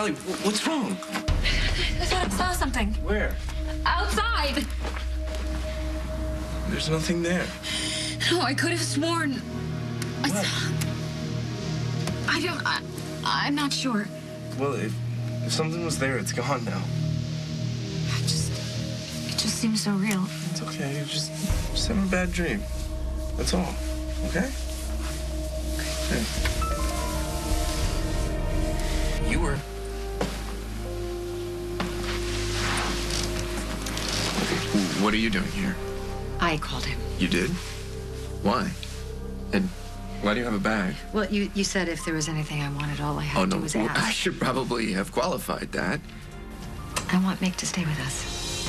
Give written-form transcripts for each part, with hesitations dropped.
Allie, what's wrong? I thought I saw something. Where? Outside. There's nothing there. No, I could have sworn. What? I'm not sure. Well, if something was there, it's gone now. It just seems so real. It's okay. You're just having a bad dream. That's all. Okay? Okay. You were... What are you doing here? I called him. You did? Why? And why do you have a bag? Well, you said if there was anything I wanted, all I had to do was Well, ask. I should probably have qualified that. I want Mick to stay with us.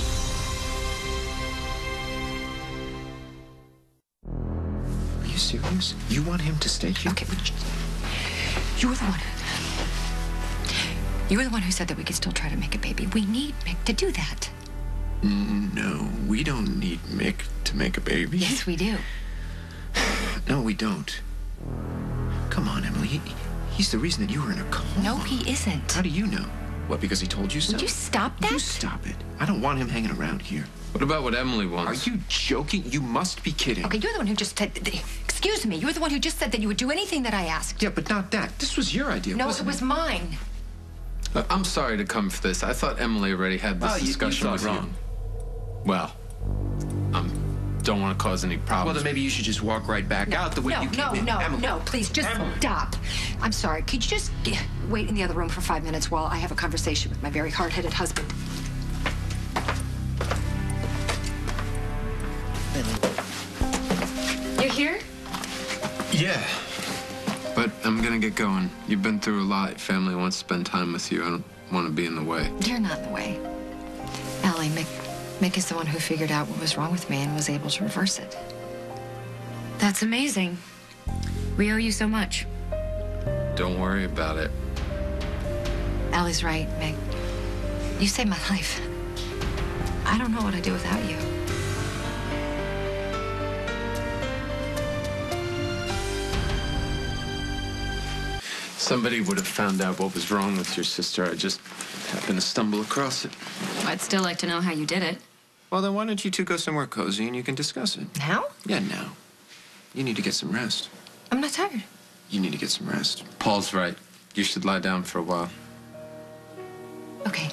Are you serious? You want him to stay here? Okay, you were the one. You were the one who said that we could still try to make a baby. We need Mick to do that. No, we don't need Mick to make a baby. Yes, we do. No, we don't. Come on, Emily. He's the reason that you were in a coma. No, he isn't. How do you know? What, because he told you so? Would you stop that? Would you stop it? I don't want him hanging around here. What about what Emily wants? Are you joking? You must be kidding. Okay, you're the one who just said... Excuse me, you're the one who just said that you would do anything that I asked. Yeah, but not that. This was your idea, No, wasn't it was mine. Look, I'm sorry to come for this. I thought Emily already had this discussion with wrong. you. Well, don't want to cause any problems. Well, then maybe you should just walk right back out the way you came in. Emily. No, please, just stop. I'm sorry. Could you just wait in the other room for 5 minutes while I have a conversation with my very hard-headed husband? You're here? Yeah. But I'm gonna get going. You've been through a lot. Family wants to spend time with you. I don't want to be in the way. You're not in the way. Allie, Mick is the one who figured out what was wrong with me and was able to reverse it. That's amazing. We owe you so much. Don't worry about it. Allie's right, Mick. You saved my life. I don't know what I'd do without you. Somebody would have found out what was wrong with your sister. I just happened to stumble across it. I'd still like to know how you did it. Well, then why don't you two go somewhere cozy and you can discuss it? Now? Yeah, now. You need to get some rest. I'm not tired. You need to get some rest. Paul's right. You should lie down for a while. Okay.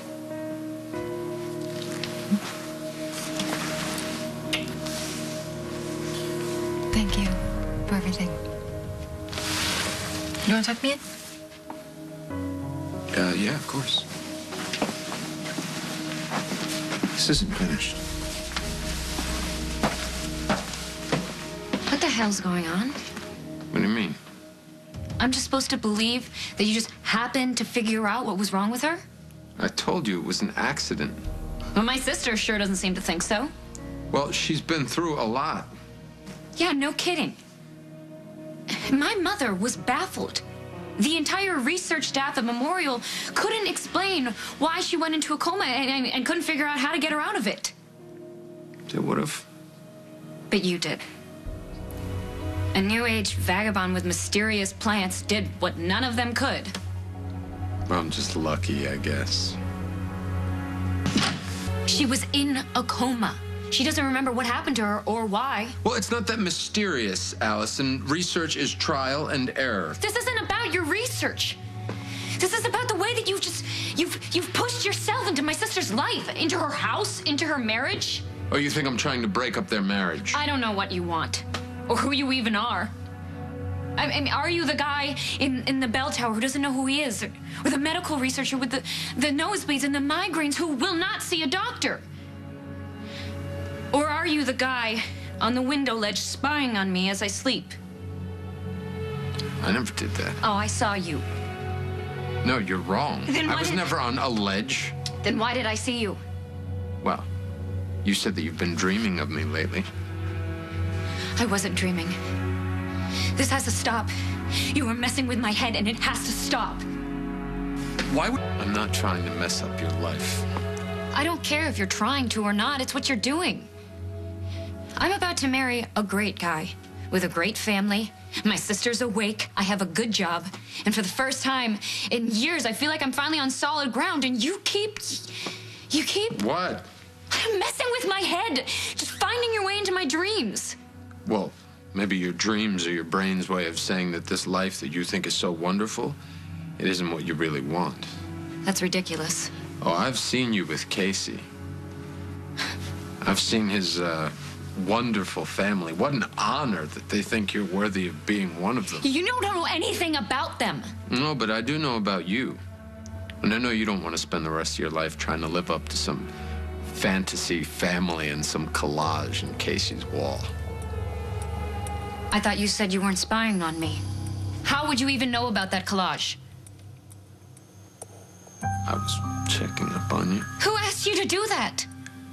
Thank you for everything. You want to tuck me in? Yeah, of course. This isn't finished. What the hell's going on? What do you mean? I'm just supposed to believe that you just happened to figure out what was wrong with her? I told you it was an accident. But my sister sure doesn't seem to think so. Well, she's been through a lot. Yeah, no kidding. My mother was baffled. The entire research staff at Memorial couldn't explain why she went into a coma and couldn't figure out how to get her out of it. They would have. But you did. A New Age vagabond with mysterious plants did what none of them could. Well, I'm just lucky, I guess. She was in a coma. She doesn't remember what happened to her or why. Well, it's not that mysterious, Allison. Research is trial and error. This isn't about your research. This is about the way that you've pushed yourself into my sister's life, into her house, into her marriage. Oh, you think I'm trying to break up their marriage? I don't know what you want, or who you even are. I mean, are you the guy in the bell tower who doesn't know who he is, or the medical researcher with the nosebleeds and the migraines who will not see a doctor? Or are you the guy on the window ledge spying on me as I sleep? I never did that. Oh, I saw you. No, you're wrong. I was never on a ledge. Then why did I see you? Well, you said that you've been dreaming of me lately. I wasn't dreaming. This has to stop. You are messing with my head, and it has to stop. Why would... I'm not trying to mess up your life. I don't care if you're trying to or not. It's what you're doing. I'm about to marry a great guy with a great family. My sister's awake. I have a good job. And for the first time in years, I feel like I'm finally on solid ground. And you keep... What? messing with my head. Just finding your way into my dreams. Well, maybe your dreams are your brain's way of saying that this life that you think is so wonderful, it isn't what you really want. That's ridiculous. Oh, I've seen you with Casey. I've seen his, wonderful family. What an honor that they think you're worthy of being one of them. You don't know anything about them. No, but I do know about you. And I know you don't want to spend the rest of your life trying to live up to some fantasy family and some collage in Casey's wall. I thought you said you weren't spying on me. How would you even know about that collage? I was checking up on you. Who asked you to do that?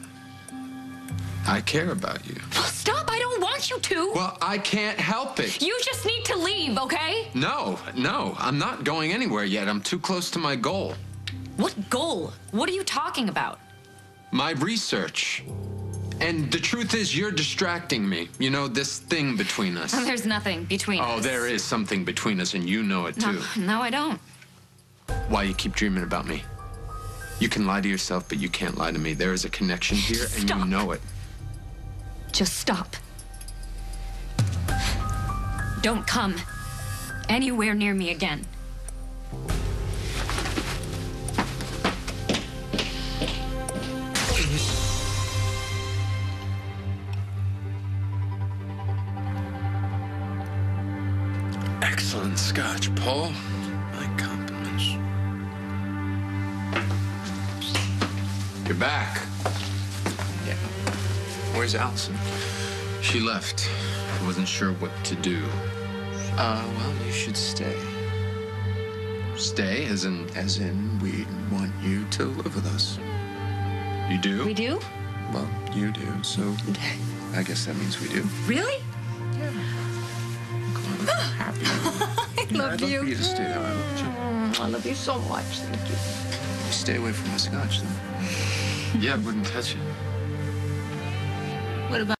I care about you. Well, stop. I don't want you to. Well, I can't help it. You just need to leave, okay? No, I'm not going anywhere yet. I'm too close to my goal. What goal? What are you talking about? My research. And the truth is, you're distracting me. You know, this thing between us. There's nothing between us. Oh, there is something between us, and you know it, too. No, I don't. Why you keep dreaming about me? You can lie to yourself, but you can't lie to me. There is a connection here, and Stop. you know it. Just stop. Don't come anywhere near me again. Excellent scotch, Paul. My compliments. You're back. Yeah. Where's Allison? She left. I wasn't sure what to do. Well, you should stay. Stay, as in... As in, we want you to live with us. You do? We do? Well, you do, so I guess that means we do. Really? Come on, I'm happy. I love I'd you. love for you to stay that way. I love you so much. Thank you. You stay away from the scotch, then. Yeah, I wouldn't touch it. What about